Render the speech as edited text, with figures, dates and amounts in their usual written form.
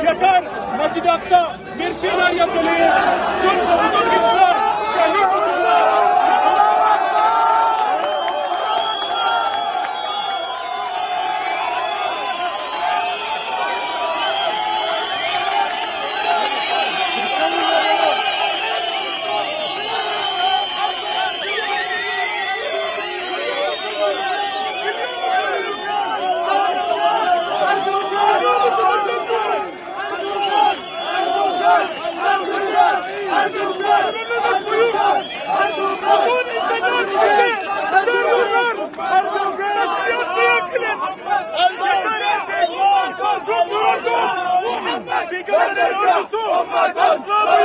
yeter. Mescid-i Aksa bir şeyler yapmalıyız. Çünkü bu güçler şehit olurlar. Çok yoruldu. Muhammed bir gönderen ordusu.